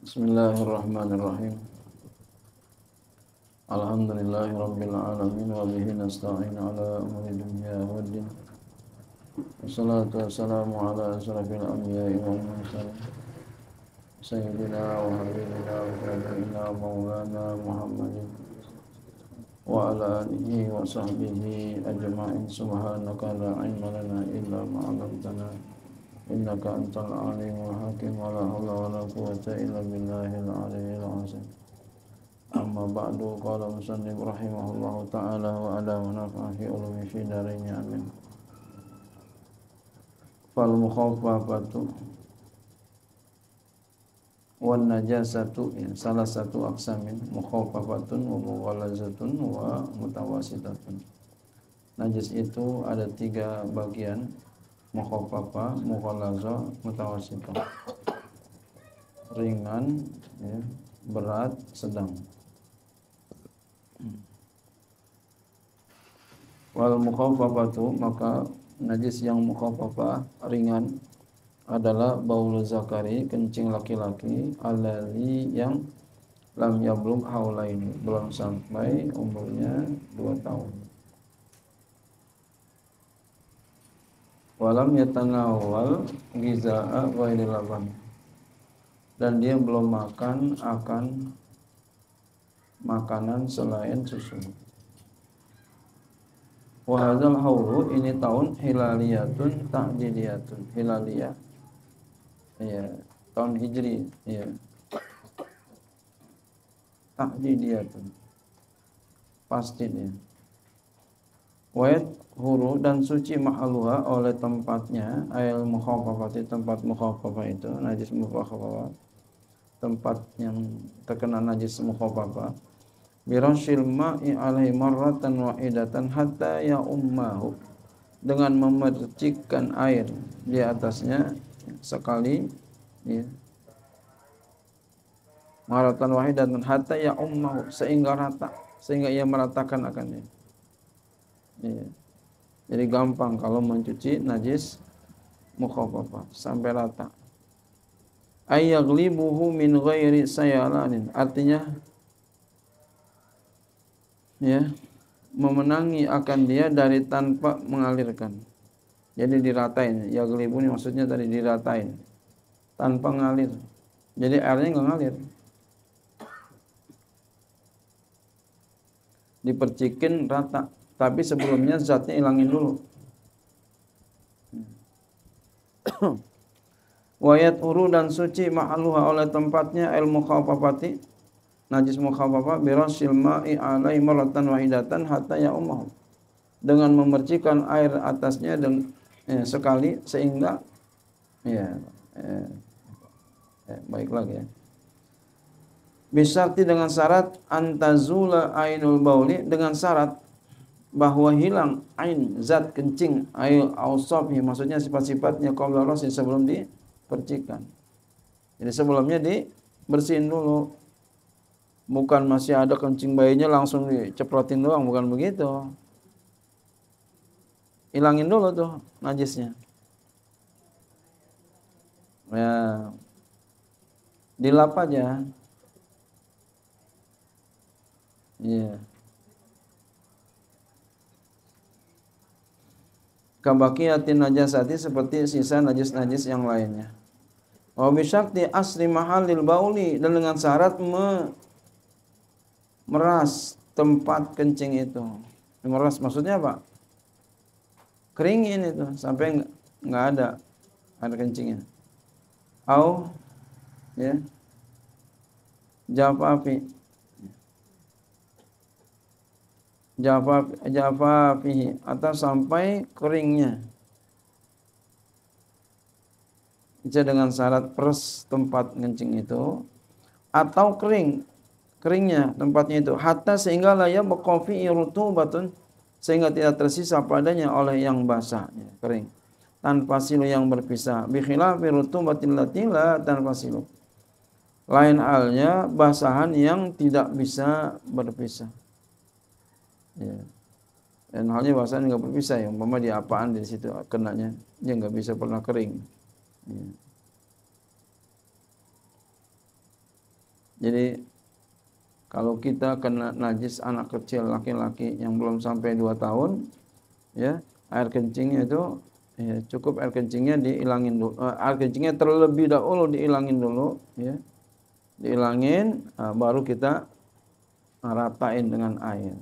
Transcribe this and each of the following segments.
Bismillahirrahmanirrahim. Alhamdulillahi rabbil alamin wa bihi nasta'in ala umuri dunya waddin. Wassalatu wassalamu ala asrafil anbiya'i wal mursalin sayyidina wa habibina wa sayyidina maulana Muhammadin wa ala alihi wa sahbihi ajma'in. Subhanaka la ilma lana illa ma 'allamtana innaka antal alimul hakim. Wa la haula wa la quwwata illa billahil aliyyil azim. Amma ba'du, qala musannif rahimahullahu ta'ala wa ala wa nafa'a fi ulumi fi darain amin. Fal mukhaffafatu wan najasatu, salah satu aksamin mukhaffafatun wa mughalazatun wa mutawasitatun. Najis itu ada 3 bagian: mukhaffafah, mughalazah, mutawasitah. Ringan, ya, berat, sedang. Wal mukhaffafatu, maka najis yang mukhaffafah ringan adalah baul zakari, kencing laki-laki, alladzi yang lam yablugh haulaini, belum sampai umurnya 2 tahun. Walam yatanawwal ghizaa ghairi laban, dan dia belum makan akan makanan selain susu. Wa hadzal haulu, ini tahun hilaliyatun ta'jiliyatun. Hilaliyah, ya, tahun hijri, ya. Ta'jiliyatun, pasti dia. Wa huru, dan suci mahaluha, oleh tempatnya, ayal mukhaffafati, tempat mukhaffafah itu, najis mukhaffafah, tempat yang terkena najis mukhaffafah, birashil ma'i alaihi marratan wahidatan hatta ya ummahu, dengan memercikkan air di atasnya sekali, ya, marratan wahidatan hatta ya ummahu, sehingga rata, sehingga ia meratakan akannya, ya. Jadi gampang kalau mencuci najis mukhaffafah, sampai rata. Ayyaghlibuhu min ghairi sayalanin, artinya, ya, memenangi akan dia dari tanpa mengalirkan. Jadi diratain. Ya gelibu ini maksudnya tadi diratain, tanpa ngalir. Jadi airnya nggak ngalir. Dipercikin rata, tapi sebelumnya zatnya hilangin dulu. Wayat uru, dan suci ma'aluha, oleh tempatnya, el mukhaffafati, najis mukhaffafah, birasil ma'i alai maratan wahidatan hatta ya ummahu, dengan memercikan air atasnya sekali sehingga, ya, baik lagi, ya. Bisarti, dengan syarat, antazula ainul bauli, dengan syarat bahwa hilang ain, zat kencing, ail ausafi, maksudnya sifat-sifatnya, qabla rasil, sebelum dipercikan. Jadi sebelumnya dibersihin dulu. Bukan masih ada kencing bayinya langsung diceprotin doang, bukan begitu. Hilangin dulu tuh najisnya. Ya, dilap aja. Iya. Kabaqiyatin najasati, seperti sisa najis-najis yang lainnya. Wa bi syarti asli mahallil bauli, dan dengan syarat meras tempat kencing itu. Meras maksudnya apa? Keringin itu sampai nggak ada air kencingnya. Au, ya, jafafihi, atau sampai keringnya. Itu dengan syarat peres tempat kencing itu, atau keringnya tempatnya itu, hatta sehingga la yabqa fi rutubatun, sehingga tidak tersisa padanya oleh yang basah, ya, kering, tanpa silu yang berpisah. Bi khilafi rutubatil lati la tanpa silu, lain halnya basahan yang tidak bisa berpisah, ya. Dan halnya basahan enggak berpisah, ya, umpama di apaan di situ kenanya, dia enggak bisa pernah kering, ya. Jadi kalau kita kena najis anak kecil laki-laki yang belum sampai 2 tahun, ya, air kencingnya itu ya, cukup air kencingnya diilangin dulu. Air kencingnya terlebih dahulu diilangin dulu, ya. Diilangin, baru kita ratain dengan air.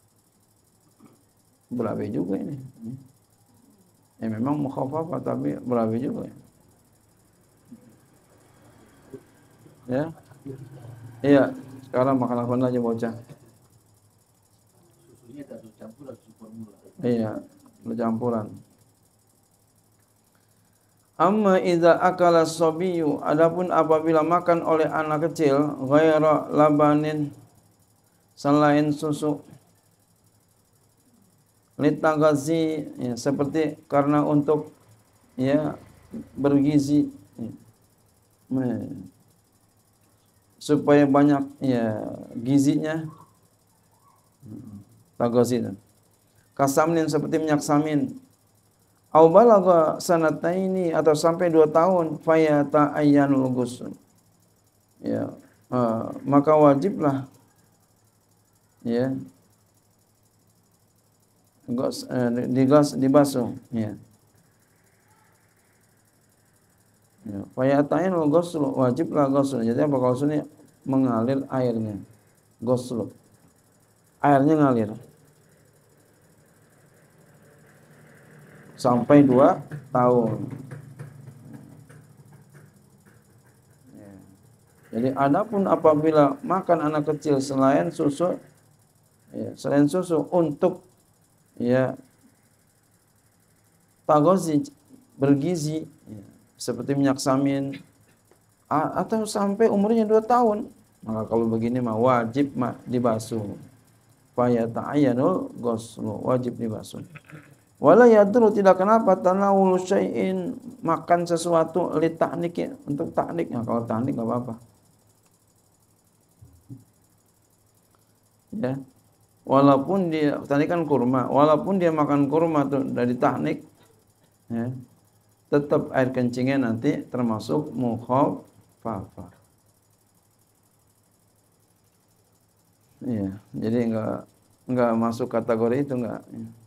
Berabe juga ini. Ya memang mukhafafah tapi berabe juga. Ya. Iya, sekarang makan apa aja bocah. Susunya tak campur atau formula. Iya, bercampuran. Amma idza akala sabiyyu, adapun apabila makan oleh anak kecil ghaira labanin, selain susu, litagazi, ya, seperti karena untuk ya bergizi, ya, supaya banyak ya gizinya, tagazi itu. Kasamnin, seperti minyak samin. Au balagha sanataini, atau sampai 2 tahun, fayata ayyanul ghusl. Ya, maka wajiblah ya dibasuh, ya. Ya, fayata ayyanul ghusl, wajiblah ghusl. Jadi apa ghusl ini? Mengalir airnya. Ghusl. Airnya ngalir. Sampai 2 tahun. Ya. Jadi adapun apabila makan anak kecil selain susu, ya, selain susu untuk ya tagozi, bergizi, ya, seperti minyak samin, atau sampai umurnya 2 tahun, maka kalau begini mah wajib dibasuh. Fa yata'ayyanul ghuslu, wajib dibasuh. Wala yadru, tidak kenapa, tanawul syai'in, makan sesuatu, li ta'nik, untuk ta'nik. Nah, kalau ta'nik enggak apa-apa. Ya. Walaupun dia tadi kan kurma, walaupun dia makan kurma tuh dari ta'nik, ya, tetap air kencingnya nanti termasuk mukhafafah. Iya, jadi enggak masuk kategori itu, enggak.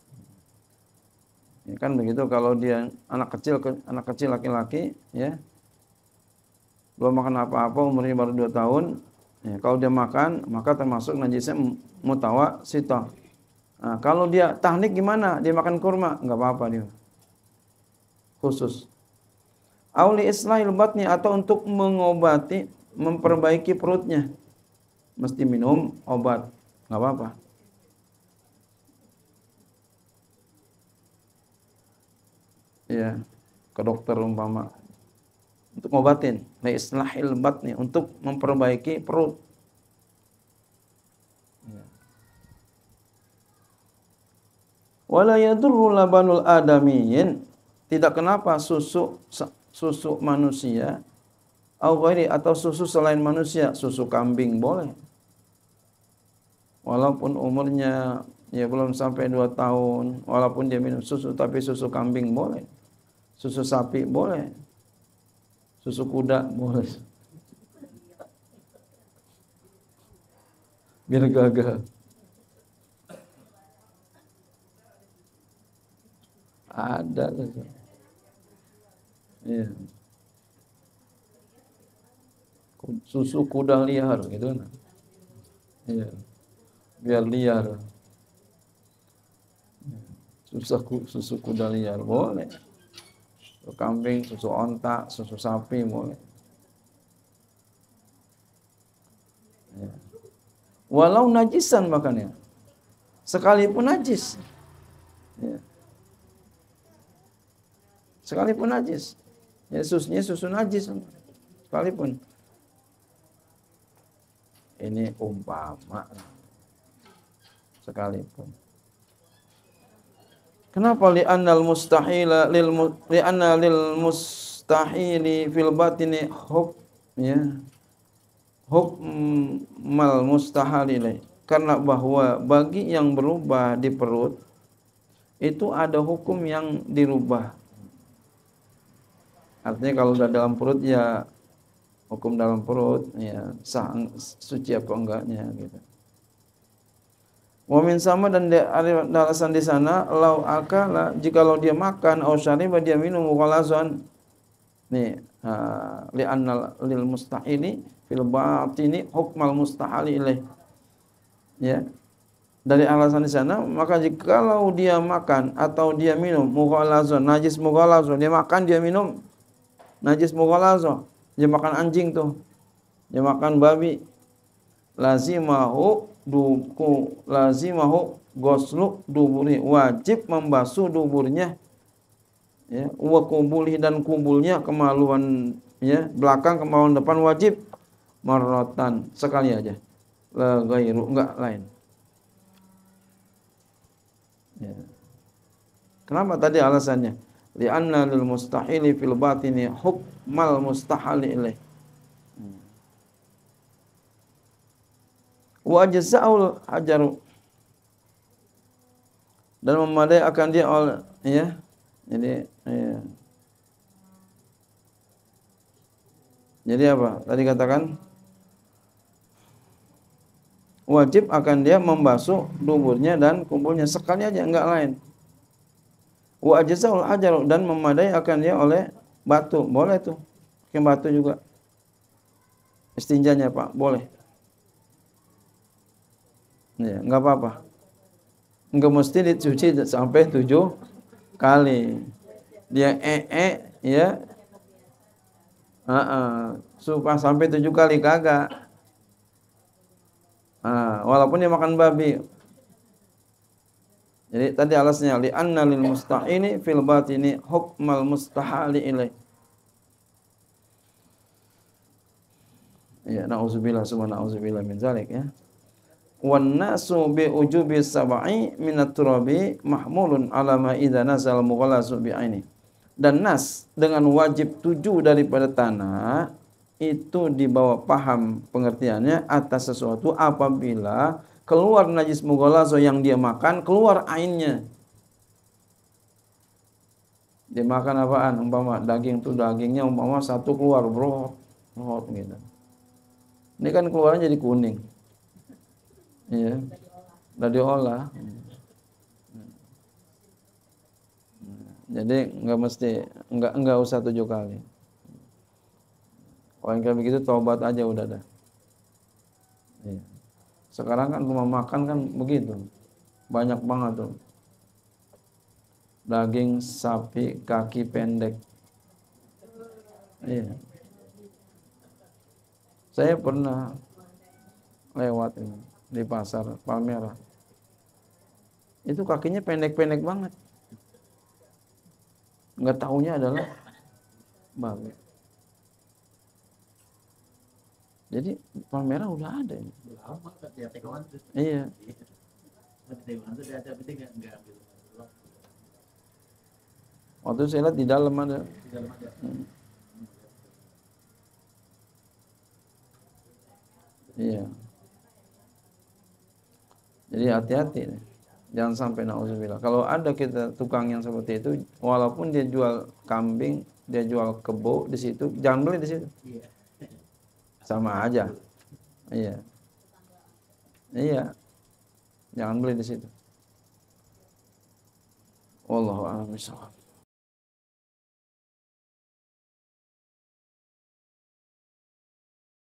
Ya kan begitu, kalau dia anak kecil laki-laki, ya, belum makan apa-apa, umurnya baru 2 tahun, ya, kalau dia makan maka termasuk najisnya mutawassithah. Nah, kalau dia tahnik gimana? Dia makan kurma, enggak apa-apa dia. Khusus. Auli islahil batni, atau untuk mengobati, memperbaiki perutnya. Mesti minum obat, enggak apa-apa. Ya, ke dokter umpama untuk ngobatin, la islahil batni, untuk memperbaiki perut. Ya. Wala yadurru labanul adamiyyin, tidak kenapa susu manusia, au ghairi, atau susu selain manusia, susu kambing boleh. Walaupun umurnya ya belum sampai 2 tahun, walaupun dia minum susu, tapi susu kambing boleh. Susu sapi boleh. Susu kuda boleh. Biar gagah. Ada. Iya. Susu kuda liar gitu kan. Iya. Biar liar. Susu kuda liar boleh. Susu kambing, susu onta, susu sapi boleh. Ya. Walau najisan makannya, sekalipun najis. Ya. Sekalipun najis. Ya, susunya susu najis sekalipun. Ini umpama sekalipun. Kenapa? Li'annal mustahila li'anna lil mustahili fil batini hukmal mustahalilai. Karena bahwa bagi yang berubah di perut itu ada hukum yang dirubah. Artinya kalau sudah dalam perut ya hukum dalam perut, ya sah suci apa enggaknya gitu. Wa min sama dan ada alasan di sana lau akala jikalau dia makan au syariba dia minum ghalazan nih li annal lil mustahili fil batini hukmal mustahali ilaih ya dari alasan di sana maka jikalau dia makan atau dia minum mughalazan najis mughalazan dia makan dia minum najis mughalazan dia makan anjing tuh dia makan babi lazimahu goslu duburi wajib membasuh duburnya ya wa kubulih dan kubulnya kemaluan ya belakang kemaluan depan wajib marratan sekali aja la ghairu enggak lain ya. Kenapa tadi alasannya li'anna lil mustahili fil batini hukmal mustahali ilaih wa jazaa'ul hajaru dan memadai akan dia oleh ya jadi ya. Jadi apa tadi katakan wajib akan dia membasuh duburnya dan kumpulnya sekali aja enggak lain wa jazaa'ul hajaru dan memadai akan dia oleh batu boleh tuh pakai batu juga istinjanya Pak boleh. Ya, enggak apa-apa. Enggak mesti dicuci sampai 7 kali. Dia ya. Supaya sampai 7 kali kagak. Walaupun dia makan babi. Jadi tadi alasnya li anna lil mustahini fil batini hukmal mustahali ilaih. Ya, nauzubillah subhanallahi min zalik ya. Wan nasu bi ujubi sab'i minat turabi mahmulun ala ma idza nazal mughallasu bi aini. Dan nas dengan wajib 7 daripada tanah itu dibawa paham pengertiannya atas sesuatu apabila keluar najis mughallasu yang dia makan keluar ainnya. Dia makan apaan? Umpama daging tuh dagingnya umpama satu keluar brot gitu. Ini kan keluarnya jadi kuning. Iya, udah diolah. Jadi enggak usah 7 kali. Kalau kayak begitu taubat aja udah dah. Iya. Sekarang kan rumah makan kan begitu, banyak banget tuh. Daging sapi kaki pendek. Iya. Saya pernah lewat ini di pasar Palmerah. Itu kakinya pendek-pendek banget. Enggak tahunya adalah babi. Jadi Palmerah udah ada ini. Iya. Waktu saya lihat di dalam ada. Iya. Jadi hati-hati, jangan sampai naudzubillah. Kalau ada kita tukang yang seperti itu, walaupun dia jual kambing, dia jual kebo di situ, jangan beli di situ. Sama aja. Iya. Iya. Jangan beli di situ. Wallahu a'lam bishawab.